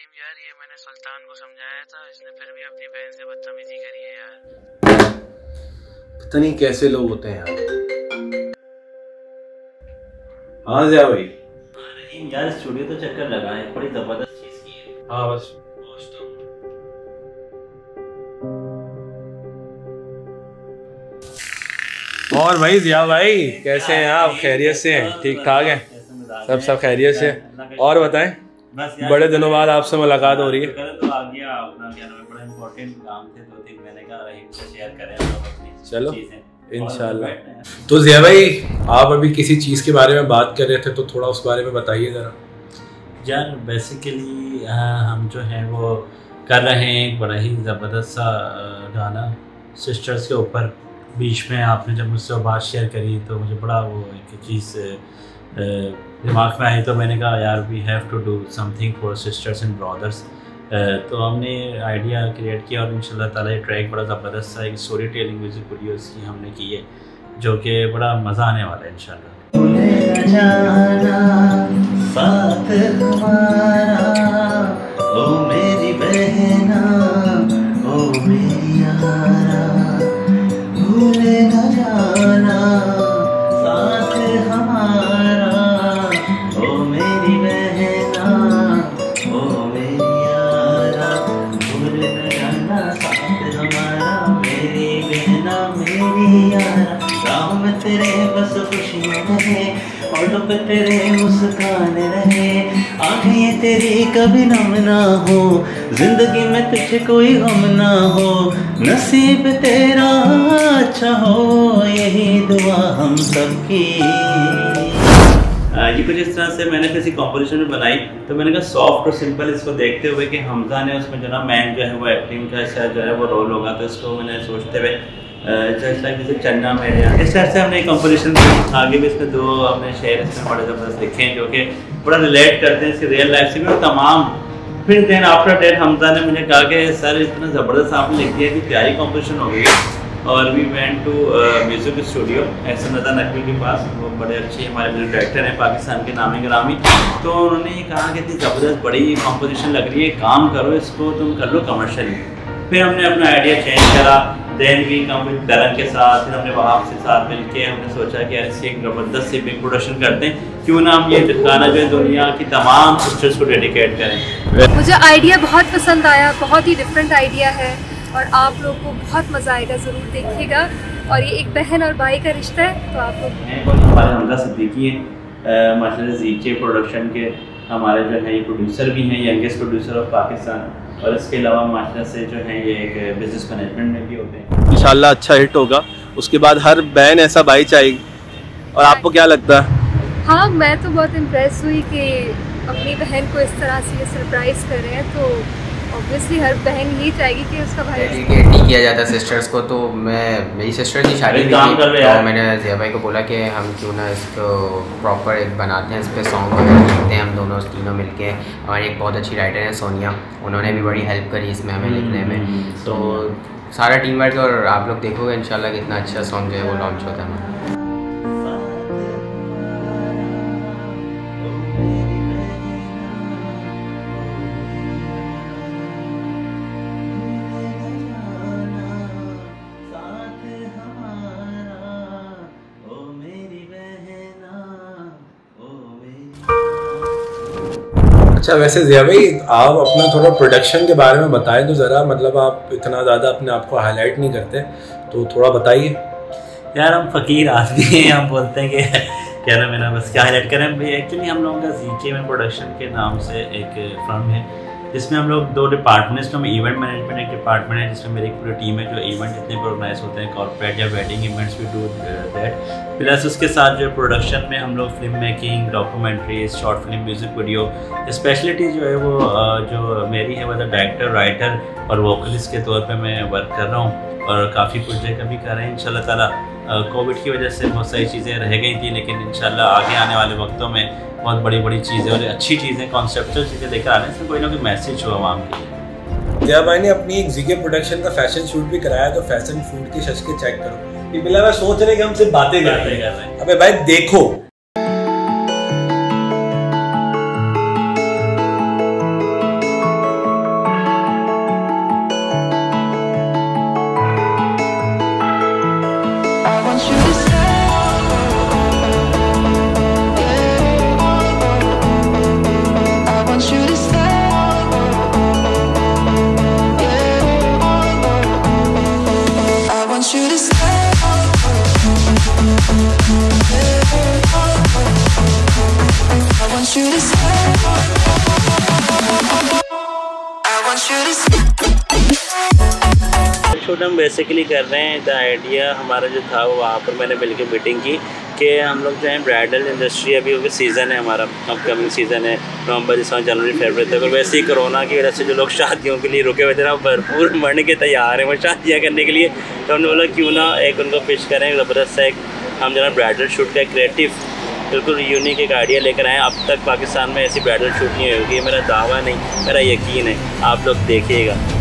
रहीम यार, ये मैंने सुल्तान को समझाया था, इसने फिर भी अपनी बहन से बदतमीजी करी है यार। पता नहीं कैसे लोग होते हैं यार। हाँ ज़िया भाई। रहीम यार, स्टूडियो तो चक्कर लगाए, बड़ी जबरदस्त चीज की है। हाँ बस और भाई ज़िया भाई कैसे हैं आप? खैरियत से हैं? ठीक ठाक हैं? सब खैरियत से। और बताएं, बड़े दिनों बाद आपसे मुलाकात हो रही है। तो आ गया अपना, क्या नाम है, बड़ा इम्पोर्टेंट काम थे, 2-3 महीने का, रहीम से शेयर करें अपनी चलो चीजें इंशाल्लाह। तो ज़िया भाई, आप अभी किसी चीज़ के बारे में बात कर रहे थे, तो थोड़ा उस बारे में बताइए ज़रा। यार बेसिकली हम जो हैं वो कर रहे हैं एक बड़ा ही ज़बरदस्त सा गाना सिस्टर्स के ऊपर। बीच में आपने जब मुझसे बात शेयर करी तो मुझे बड़ा वो एक चीज़ दिमाग में आई, तो मैंने कहा यार we have to do something for sisters and brothers. तो हमने आइडिया क्रिएट किया और इंशाल्लाह ताला ये ट्रैक बड़ा ज़बरदस्त सा एक स्टोरी टेलिंग म्यूज़िक वीडियोस की हमने की है, जो कि बड़ा मज़ा आने वाला है इंशाल्लाह। साथ हमारा ओ मेरी बहना ओ मेरी यारा, भूले न जाना साथ हमारा ओ मेरी बहना ओ मेरी यारा, भूले न जाना साथ हमारा मेरी बहना मेरी यारा। राह में तेरे बस खुशियाँ रहे और पे तेरे मुस्कान रहे, आँखें तेरी कभी नम ना हो, जिंदगी में तुझे कोई गम ना हो, नसीब तेरा अच्छा हो, यही दुआ हम सबकी। ये कुछ इस तरह से मैंने किसी कॉम्पोजिशन में बनाई, तो मैंने कहा सॉफ्ट और सिंपल इसको देखते हुए कि हमजा ने उसमें जो ना मैन जो है वो एक्टिंग का शायद जो है वो रोल होगा, तो इसको मैंने सोचते हुए जैसे चन्ना मेरे यहाँ इस तरह से हमने कंपोजिशन आगे भी इसमें 2 अपने शेर इसमें बड़े ज़बरदस्त लिखे हैं, जो कि बड़ा रिलेट करते हैं इसकी रियल लाइफ से भी। और तमाम फिर देन आफ्टर डेट हमजा ने मुझे कहा कि सर इतना ज़बरदस्त आपने लिख दिया कि प्यारी कंपोजिशन हो गई। और we went to music studio ऐसे नज़र नकवी के पास, वो बड़े अच्छे हमारे म्यूज़िक डायरेक्टर हैं पाकिस्तान के नामी ग्रामी। तो उन्होंने ये कहा कि इतनी ज़बरदस्त बड़ी कंपोजिशन लग रही है, काम करो इसको तुम कर लो कमर्शियली। फिर हमने अपना आइडिया चेंज करा, देन वी कम विद दरन के साथ, फिर हमने वहाँ से साथ मिलके हमने सोचा कि ऐसे एक ज़बरदस्त सी बिग प्रोडक्शन करते हैं, क्यों ना हम ये गाना जो है दुनिया की तमाम सिस्टर्स को डेडिकेट करें। मुझे आइडिया बहुत पसंद आया, बहुत ही डिफरेंट आइडिया है और आप लोग को बहुत मज़ा आएगा, ज़रूर देखिएगा। और ये एक बहन और भाई का रिश्ता है, तो आप लोग हमारे हमजा सिद्दीकी हैं माशाल्लाह ज़ीके प्रोडक्शन के हमारे जो है ये प्रोड्यूसर भी हैं, यंगेस्ट प्रोड्यूसर ऑफ पाकिस्तान। और इसके अलावा माशाल्लाह से जो है ये एक बिजनेस मैनेजमेंट में भी होते हैं। इंशाल्लाह अच्छा हिट होगा, उसके बाद हर बहन ऐसा भाई चाहेगी। और आपको क्या लगता है? हाँ, मैं तो बहुत इम्प्रेस हुई कि अपनी बहन को इस तरह से ये सरप्राइज़ कर रहे हैं, तो ऑब्वियसली हर बहन यही चाहेगी कि उसका भाई डेडिकेट नहीं किया जाता सिस्टर्स को। तो मेरी सिस्टर की शादी भी थी, तो मैंने ज़िया भाई को बोला कि हम क्यों ना इसको प्रॉपर एक बनाते हैं, इस पर सॉन्ग वगैरह लिखते हैं हम दोनों तीनों मिलके। और एक बहुत अच्छी राइटर है सोनिया, उन्होंने भी बड़ी हेल्प करी इसमें हमें लिखने में। तो सारा टीम वर्क, और आप लोग देखोगे इंशाल्लाह कितना अच्छा सॉन्ग जो है वो लॉन्च होता है। अच्छा, वैसे ज़िया भाई आप अपना थोड़ा प्रोडक्शन के बारे में बताएं तो ज़रा, मतलब आप इतना ज़्यादा अपने आप को हाईलाइट नहीं करते, तो थोड़ा बताइए। यार हम फ़कीर आदमी हैं, हम बोलते हैं कि क्या ना मेरा बस क्या हाईलाइट करें। एक्चुअली हम लोगों का ज़ीके में प्रोडक्शन के नाम से एक फर्म है, जिसमें हम लोग 2 डिपार्टमेंट, इसमें इवेंट मैनेजमेंट एक डिपार्टमेंट है, जिसमें मेरी पूरी टीम है जो इवेंट जितने भी ऑर्गेनाइज होते हैं, कॉर्पोरेट या wedding events, we do that. Plus उसके साथ जो प्रोडक्शन में हम लोग film making, documentaries, short film, music video. Speciality जो है वो जो मेरी है वो डायरेक्टर, राइटर और वोकलिस्ट के तौर पर मैं वर्क कर रहा हूँ, और काफ़ी प्रोजेक्ट अभी कर रहे हैं इंशाल्लाह ताला। कोविड की वजह से बहुत सारी चीज़ें रह गई थी, लेकिन इंशाल्लाह आगे आने वाले वक्तों में बहुत बड़ी बड़ी चीज़ें और अच्छी चीज़ें, कॉन्सेप्चुअल चीज़ें लेकर आ रहे हैं, इसमें कोई ना कोई मैसेज हो आवाम के लिए। ज़िया भाई ने अपनी एक ज़ीके प्रोडक्शन का फैशन शूट भी कराया, तो फैशन शूट की शश के चेक करो। ये बिला मैं सोच रहे कि हम सिर्फ बातें कर रहे हैं, अबे भाई देखो। शूट हम बेसिकली कर रहे हैं। द आइडिया हमारा जो था वो वहाँ पर मैंने मिलकर मीटिंग की कि हम लोग जो है ब्राइडल इंडस्ट्री अभी सीज़न है हमारा, अपकमिंग सीज़न है नवंबर, दिसंबर, जनवरी, फरवरी तक। और वैसे ही कोरोना की वजह से जो लोग शादियों के लिए रुके हुए थे ना, भरपूर मरने के तैयार हैं वो शादियाँ करने के लिए। तो हमने बोला क्यों ना एक उनको पिच करें ज़बरदस्त सा एक हम जो है ब्राइडल शूट का क्रिएटिव बिल्कुल यूनिक एक आइडिया लेकर आए। अब तक पाकिस्तान में ऐसी ब्राइडल शूट नहीं होगी, मेरा दावा नहीं, मेरा यकीन है। आप लोग देखिएगा।